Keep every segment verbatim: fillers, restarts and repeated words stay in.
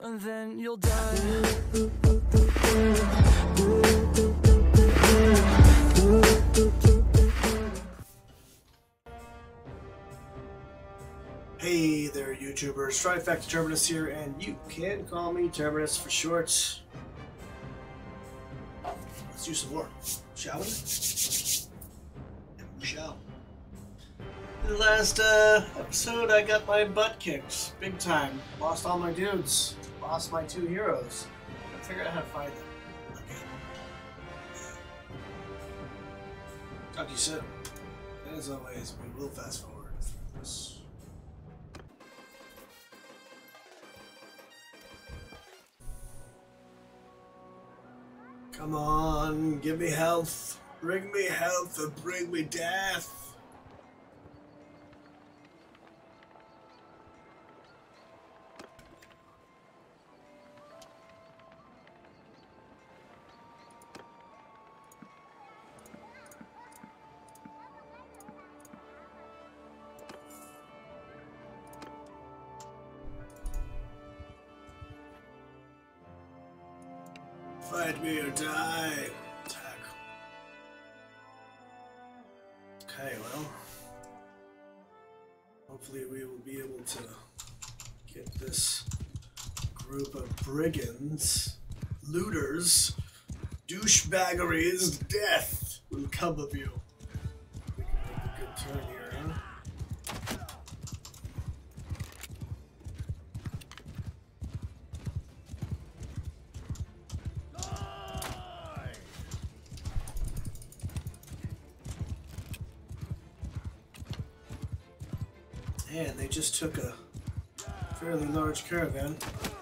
and then you'll die. Hey there, YouTubers. Trifecta Terminus here, and you can call me Terminus for short. Let's do some more, shall we? And we shall. In the last uh, episode, I got my butt kicked, big time. Lost all my dudes. Lost my two heroes. I figured out how to find them. Okay. Talk to you soon. And as always, we will fast forward through this. Come on, give me health. Bring me health and bring me death. Fight me or die. Attack. Okay, well. Hopefully we will be able to get this group of brigands, looters, douchebaggeries, death will come of you. We can make a good turn here, huh? And they just took a fairly large caravan.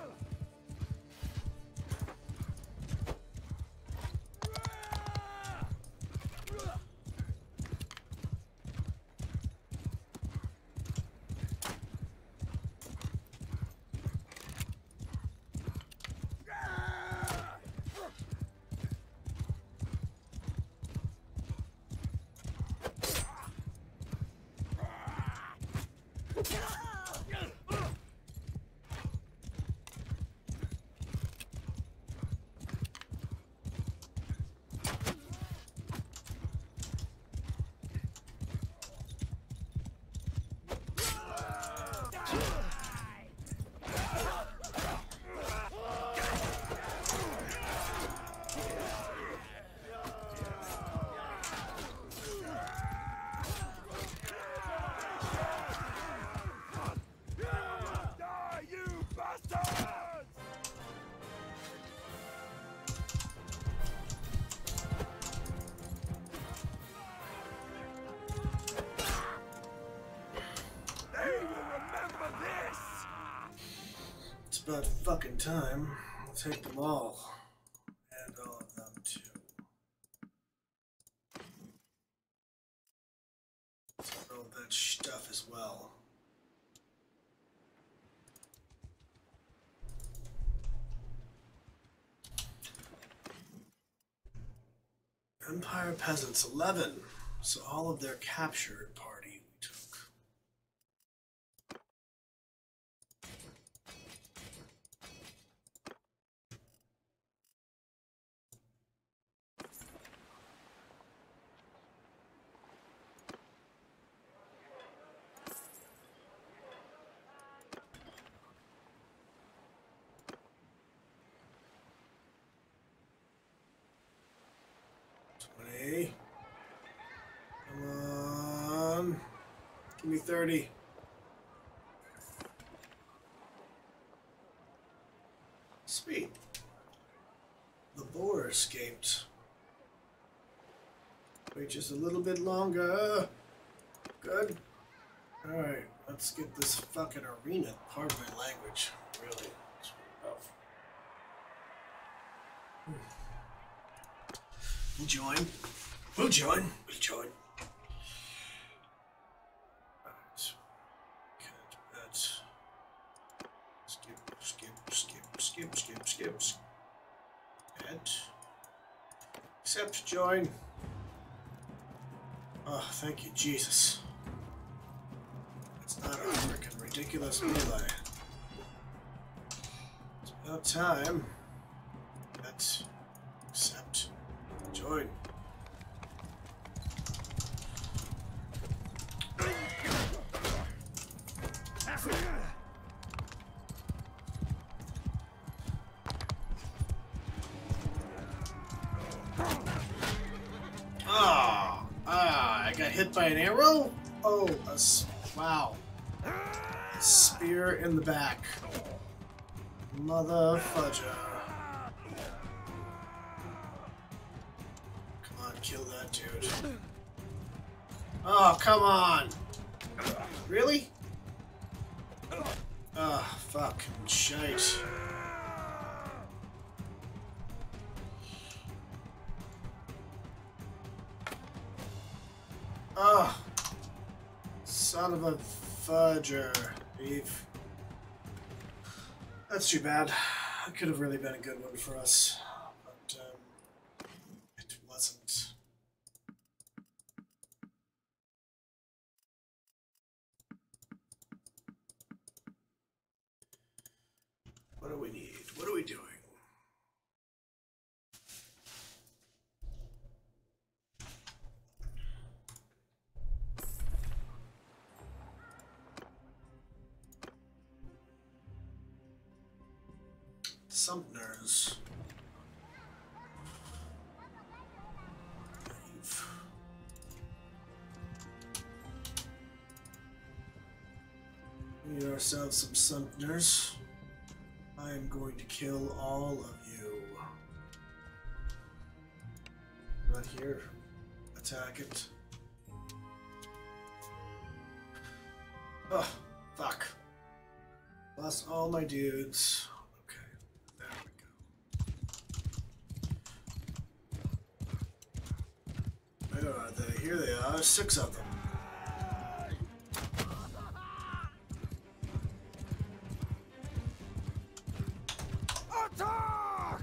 About fucking time. I'll take them all. And all of them too. Take all that stuff as well. Empire Peasants, eleven. So all of their captured party we took. twenty. Come on. Give me thirty. Sweet. The boar escaped. Wait just a little bit longer. Good. Alright, let's get this fucking arena. Pardon my language. Really. It's rough. We'll join. We'll join. We'll join. Right. Can't bet. Skip, skip, skip, skip, skip, skip. Bet. Accept, join. Oh, thank you, Jesus. It's not a freaking ridiculous melee. About time. Let's accept. Join. Ah, ah, I got hit by an arrow? Oh, a s wow. A spear in the back. Mother fudger. Come on, kill that dude. Oh, come on! Really? Ah, fuck. Shite. Oh, son of a fudger. Beef. That's too bad. That could have really been a good one for us. But, um, it wasn't. What do we need? What are we doing? Summoners. We need ourselves some Summoners. I am going to kill all of you. Not here. Attack it. Oh, fuck. Lost all my dudes. Where are they? Here they are, six of them. Attack!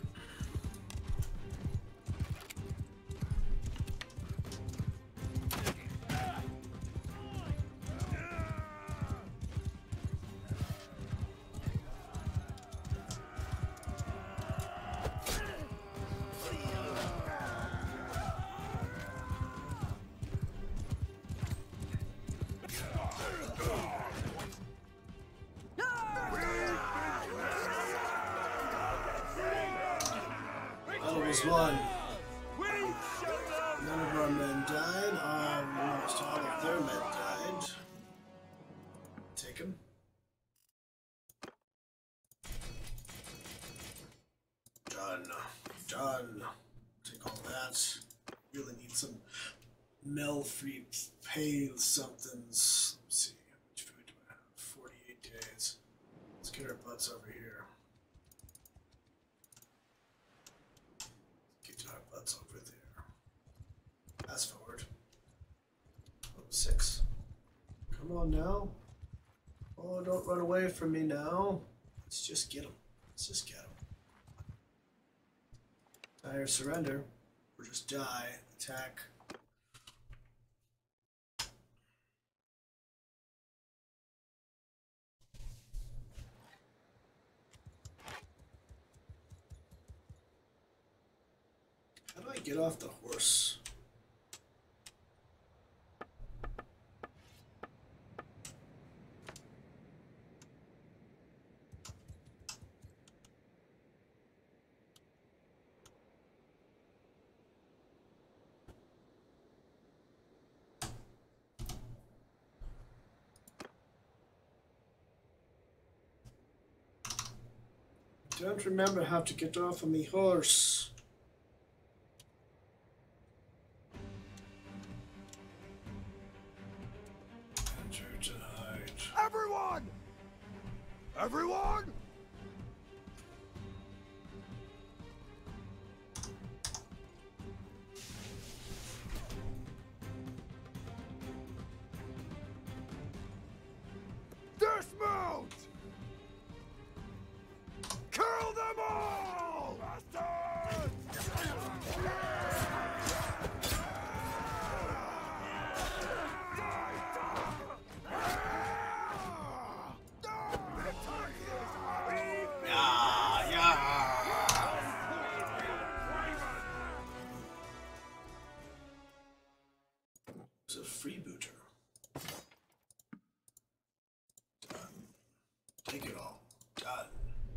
One. None of our men died. Almost all of their men died. Take him. Done. Done. Take all that. Really need some Melfrey pale somethings. Let's see. How much food do I have? forty-eight days. Let's get our butts over here. Over there. Fast forward. Oh, six. Come on now. Oh, don't run away from me now. Let's just get him. Let's just get him. Die or surrender. Or just die. Attack. How do I get off the horse? Don't remember how to get off of me horse. Everyone! Everyone! Dismount! Kill them all! Bastards! Die, die! Done.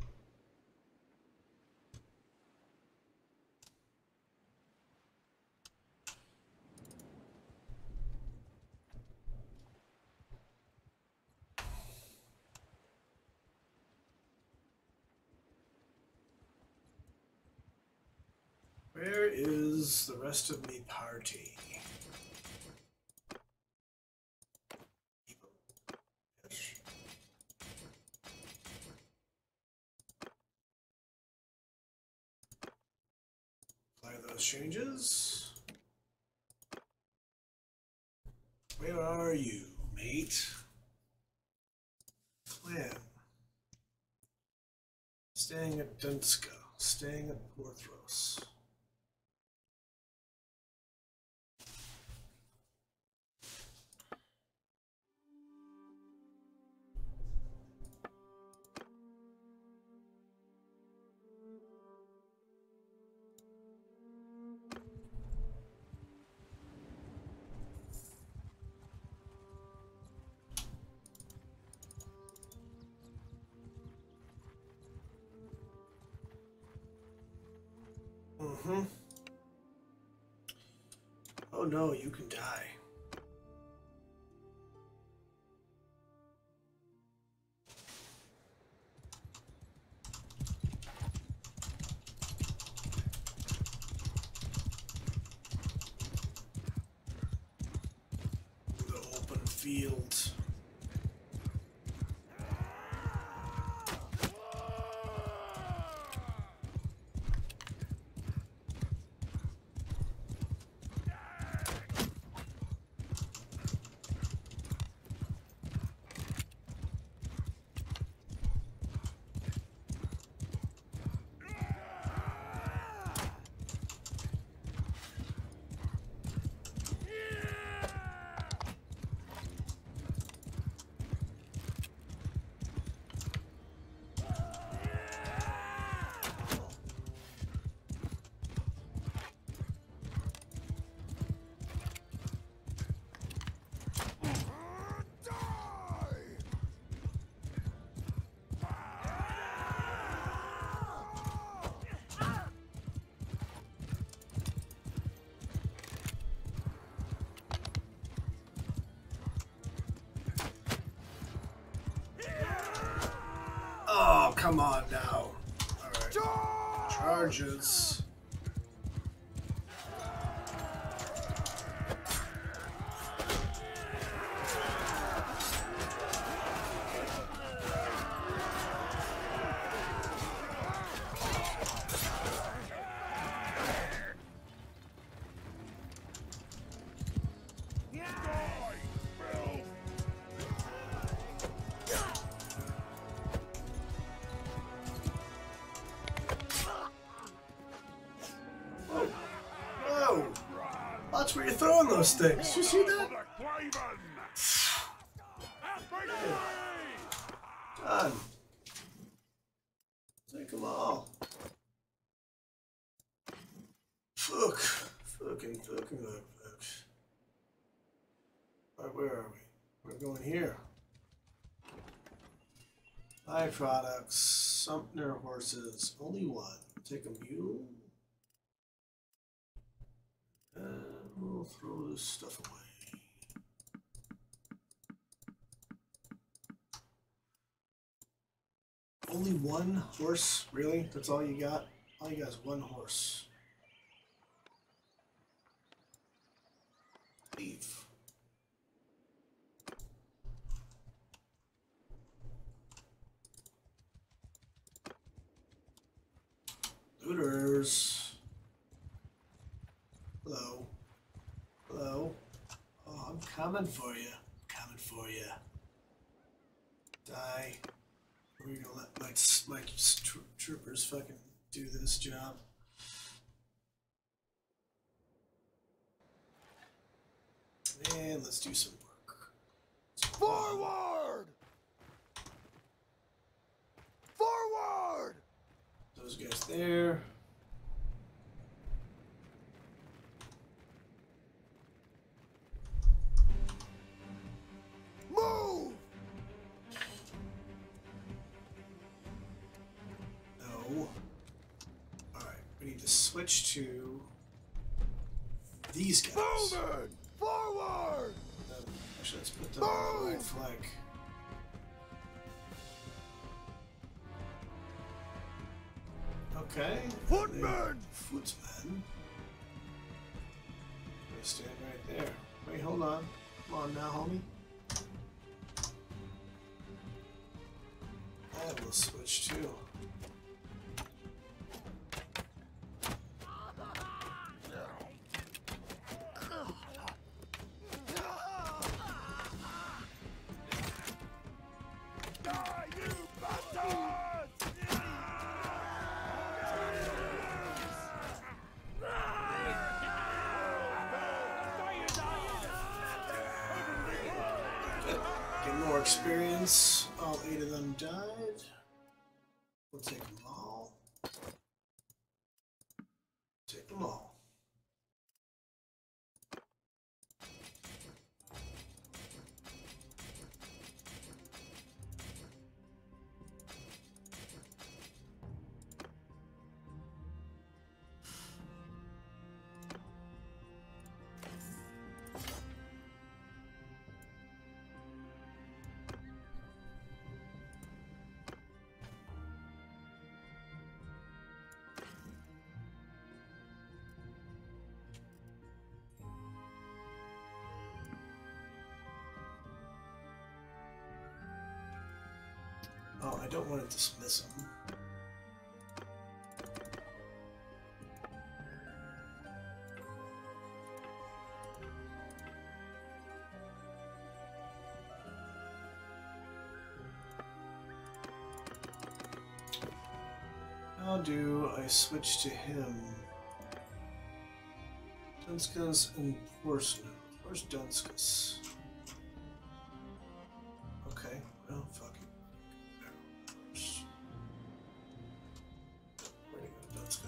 Where is the rest of me party? Apply those changes. Where are you, mate? Clan. Staying at Dunska. Staying at Porthros. Mm-hmm. Oh no, you can die. The open field. Oh, come on now. Alright. Charges. Watch where you're throwing those things. You see that? Done. Take them all. Fuck. Fucking, fucking, fuck. Alright, where are we? We're going here. Byproducts. Sumner horses. Only one. Take a mule. And we'll throw this stuff away. Only one horse? Really? That's all you got? All you got is one horse. Leave. Looters. Hello. Hello. Oh, I'm coming for you. I'm coming for you. Die. We're gonna let my, my tro troopers fucking do this job. And let's do some work. Forward! Forward! Those guys there. Move! switch to these guys. Moving! Forward! Um, actually, let's put them on the right flank. Okay. Footmen! Footmen. They stand right there. Wait, hold on. Come on now, homie. I will switch too. More experience. All eight of them died. We'll take them all. Take them all. Oh, I don't want to dismiss them. How do I switch to him? Dunskus and Portsmouth. Where's Dunskus? Okay, well, fuck it. Where do you go, Dunskus?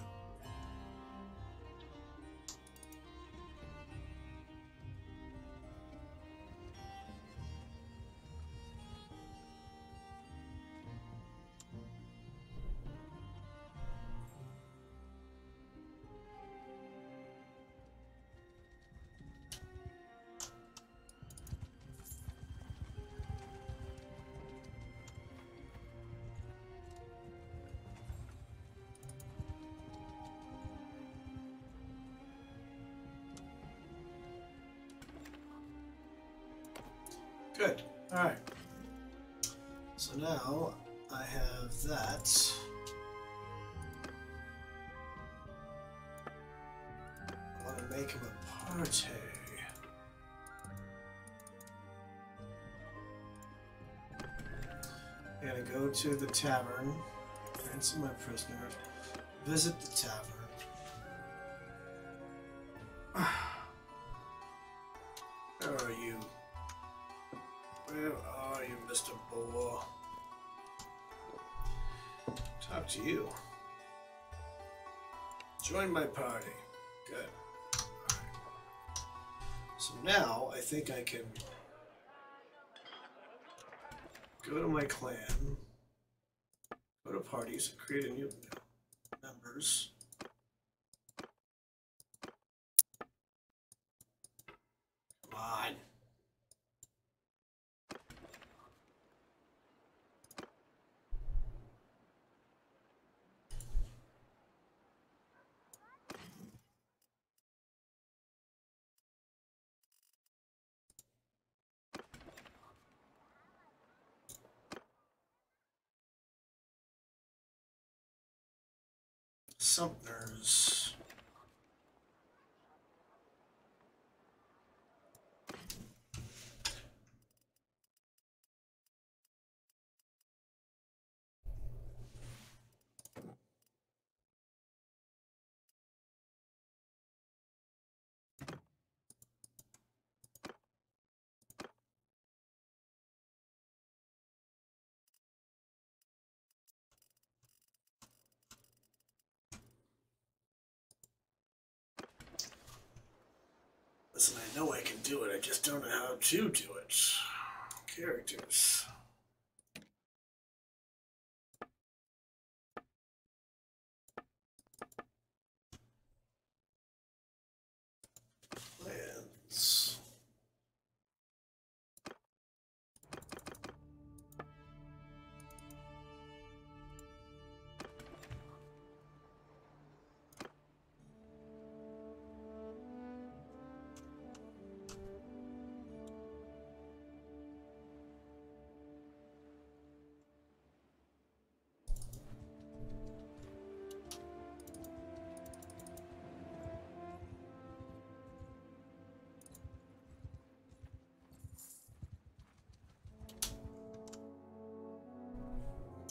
Good. All right. So now I have that. I want to make him a party. I gotta go to the tavern, ransom my prisoners, visit the tavern. Where are you? Where are you, Mister Boar? Talk to you. Join my party. Good. Alright. So now I think I can go to my clan, go to parties, and create a new members. Come on. Summoners. Listen, I know I can do it, I just don't know how to do it. Characters.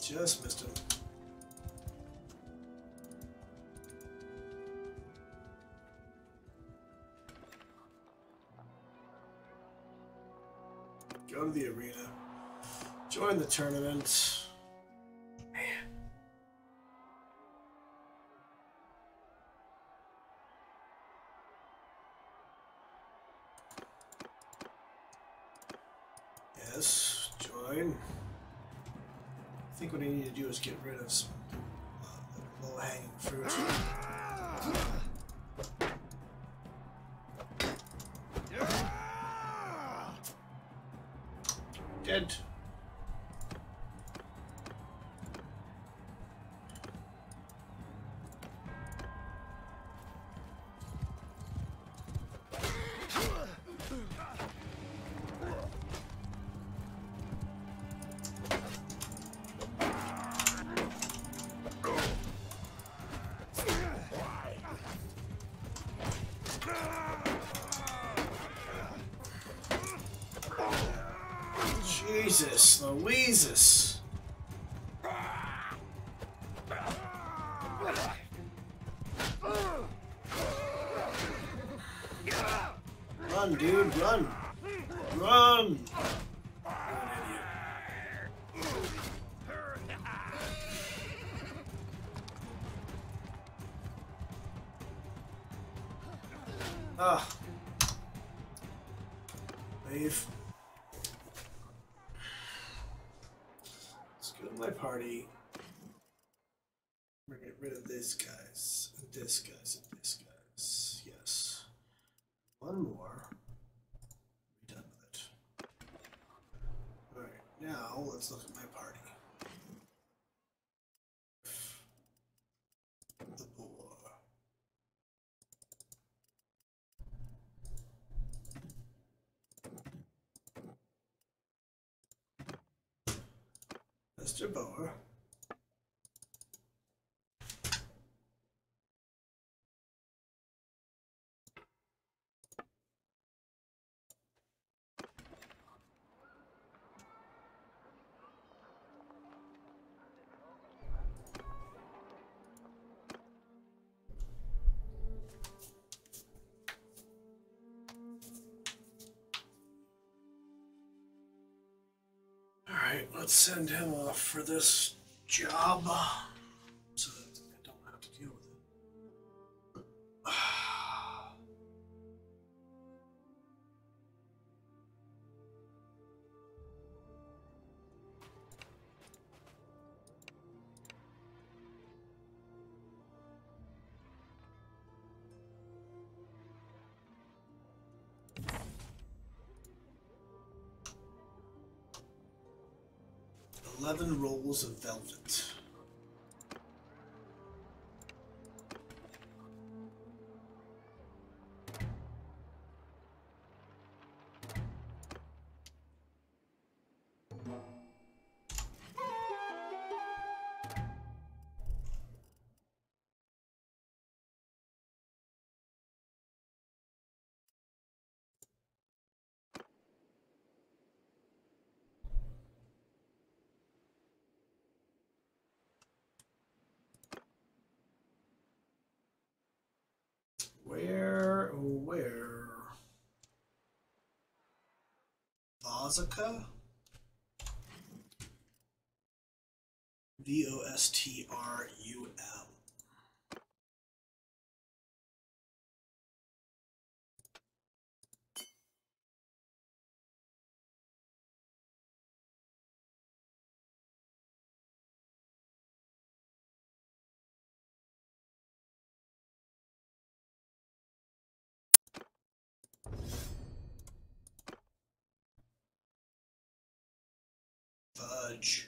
Just missed him. Go to the arena. Join the tournament. Man. Yes, join. I think what I need to do is get rid of some uh, low-hanging fruit. Dead. Jesus, Louises. Run, dude, run. Run. Ah. Leave. Let's go to my party. We're gonna get rid of these guys, and this guys, and this guys. Yes. One more. Be done with it. Alright, now let's look at my party. The boar. Mister Boer. Alright, let's send him off for this job so that I don't have to deal with it. Eleven rolls of velvet. Where, oh, where? Vosika? V O S T R U M. Fudge.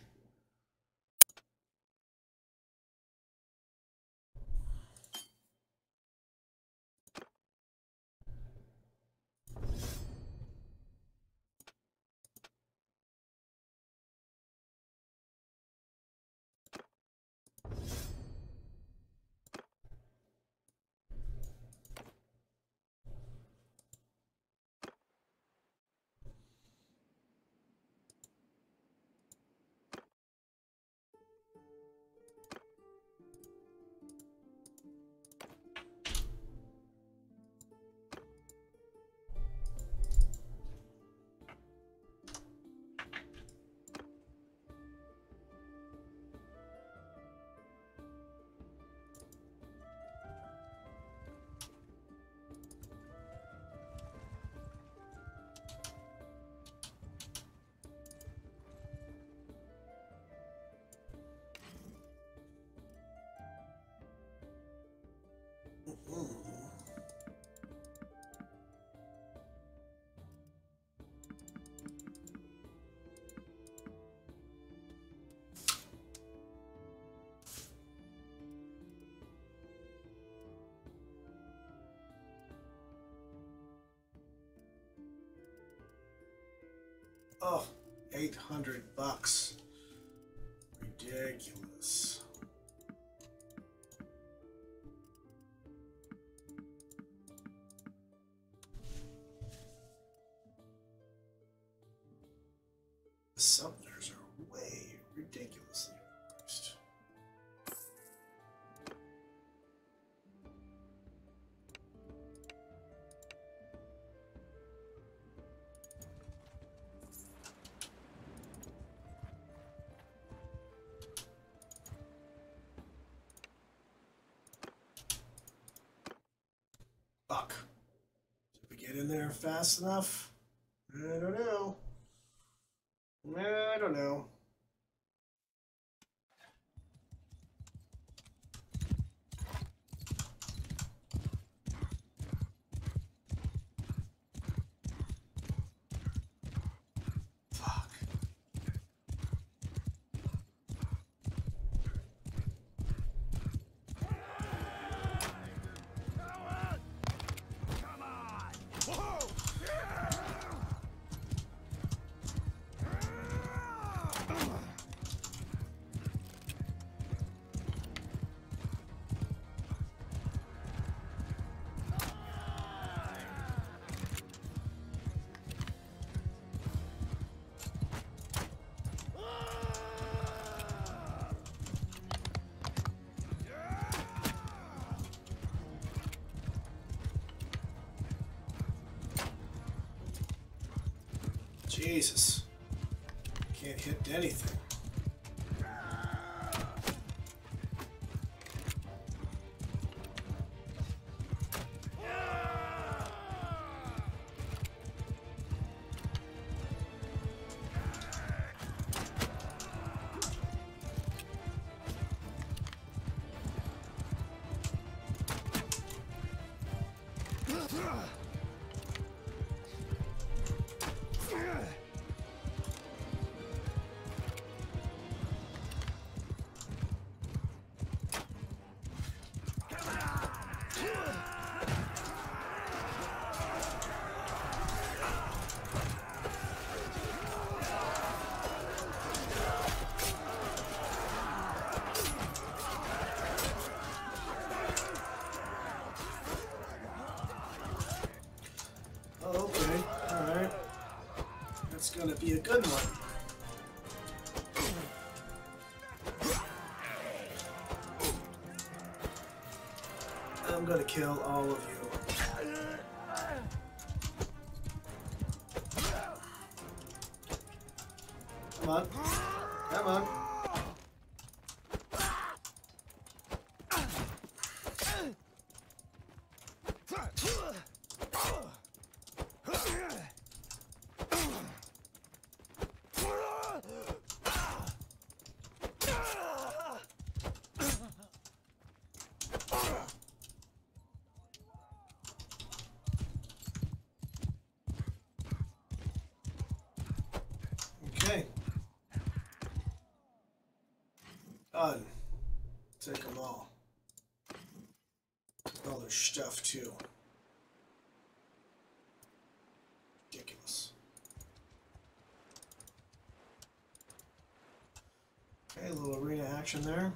Oh, eight hundred bucks. Ridiculous. The summoners are way ridiculously priced. Fuck. Did we get in there fast enough? I don't know. I don't know. Fuck. Jesus. Can't hit anything. Gonna be a good one. I'm gonna kill all of you. Come on. Come on. Okay. Done. Take them all. All their stuff too. Ridiculous. Okay, a little arena action there.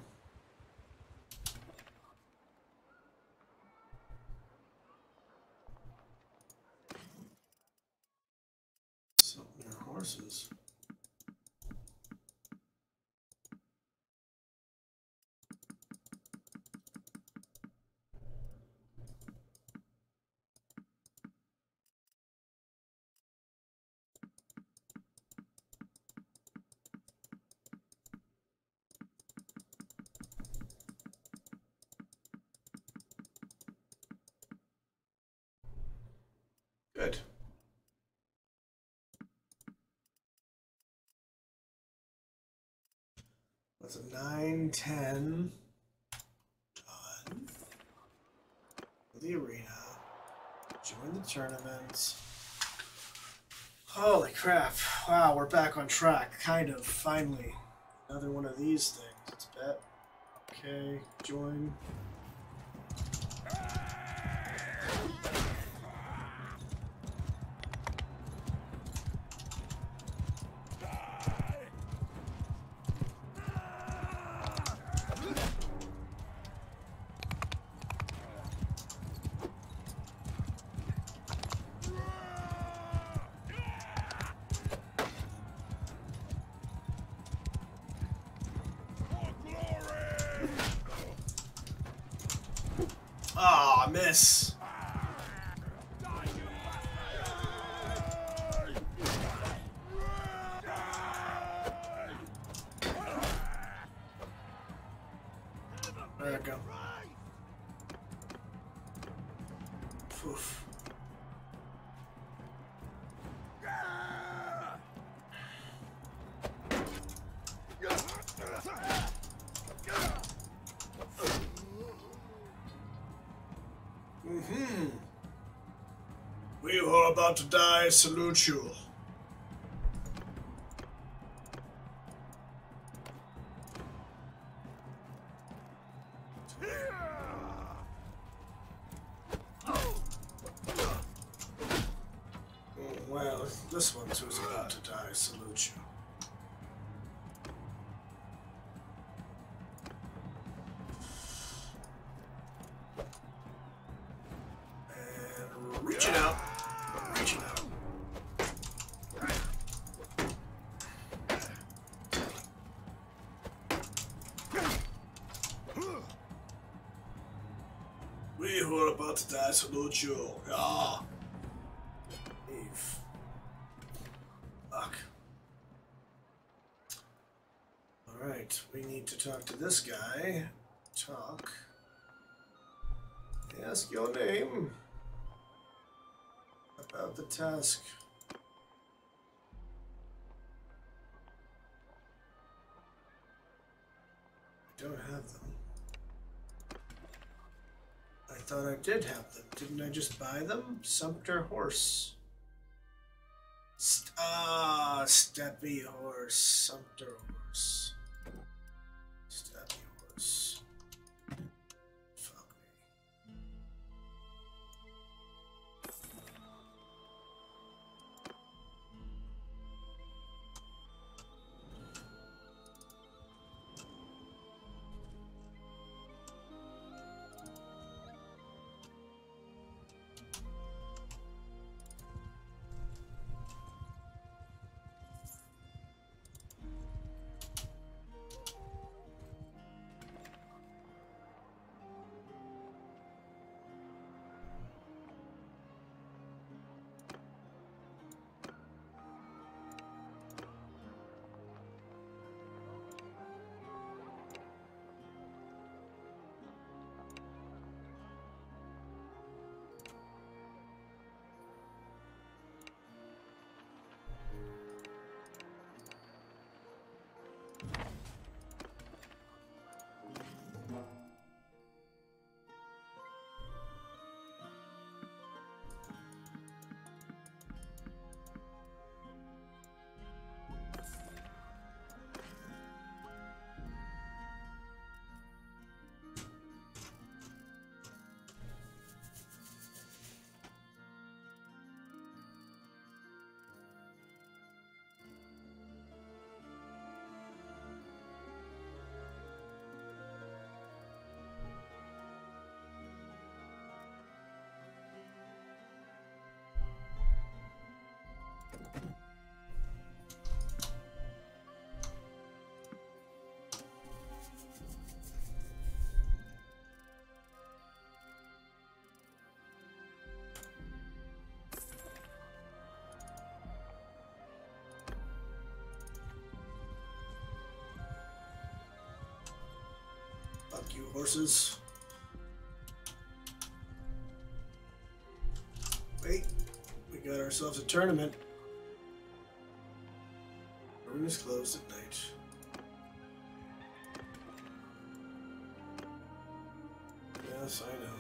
Something their horses. Good. That's a nine ten. Done. The arena. Join the tournament. Holy crap. Wow, we're back on track. Kind of, finally. Another one of these things. Let's bet. Okay, join. Ah, miss. There we go. Poof. Mm-hmm. We who are about to die salute you. Well, this one's who's about to die salute you. Reaching out. Reaching out. We who are about to die salute you. Ah. Eve. Fuck. Alright, we need to talk to this guy. Talk. Ask your name. About the task. I don't have them. I thought I did have them. Didn't I just buy them? Sumpter horse. St ah, Steppy horse. Sumpter horse. Steppy horse. Fuck me. Fuck you, horses. Wait, we got ourselves a tournament. Room is closed at night. Yes, I know.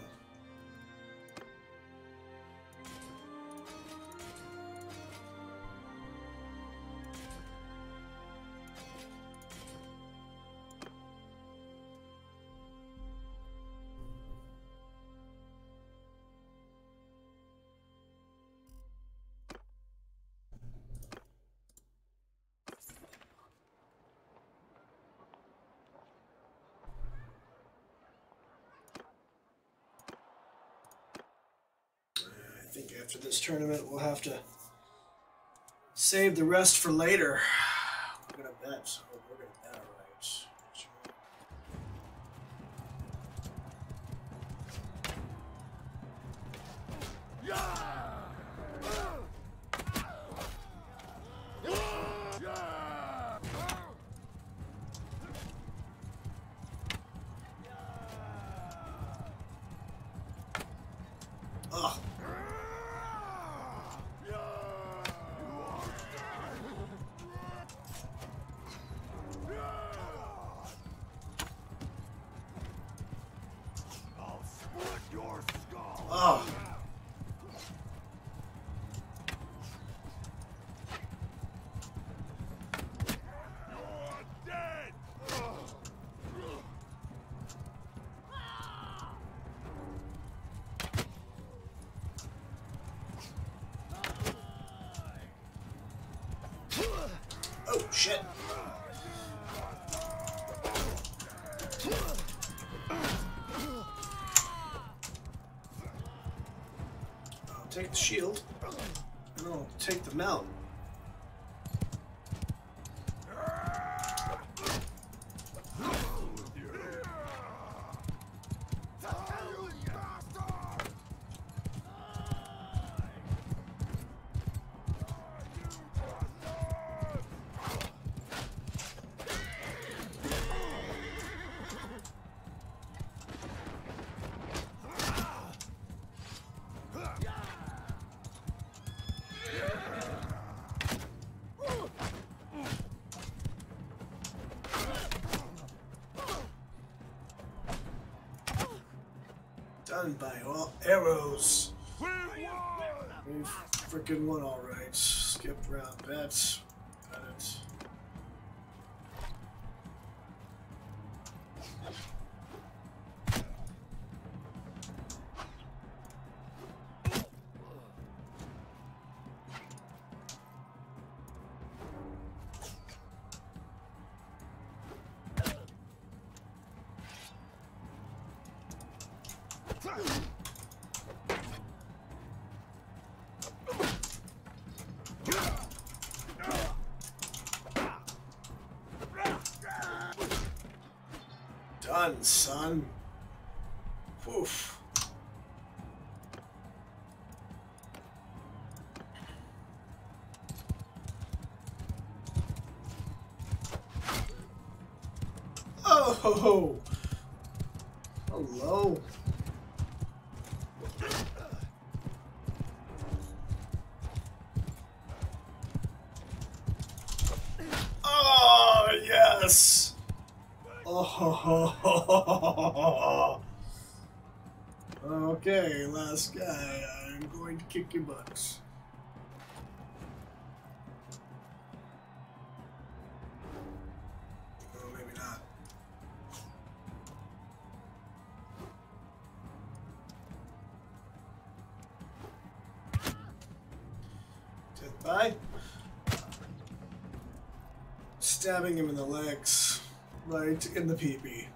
I think after this tournament, we'll have to save the rest for later. We're gonna bet. So we're gonna bet, alright. Ugh. I'll split your skull. Oh. You're dead. Oh, shit. I'll take the shield, and I'll take the mount. Done by all arrows. We won. We freaking won, all right. Skip round bets. Got it. Done, son. Oof. Oh, hello. Oh, yes. Oh, okay, last guy. I'm going to kick your butt. Oh, maybe not. Goodbye. Stabbing him in the legs. Right in the pee-pee.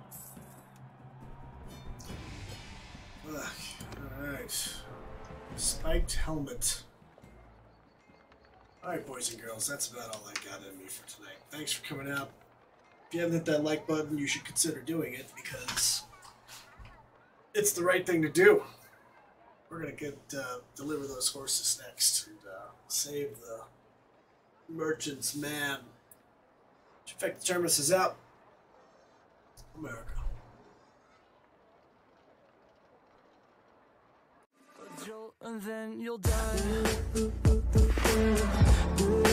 Alright. Spiked helmet. Alright, boys and girls, that's about all I got in me for tonight. Thanks for coming out. If you haven't hit that like button, you should consider doing it because it's the right thing to do. We're gonna get uh, deliver those horses next and uh, save the merchant's man. Infect the Terminus is out. America. And then you'll die.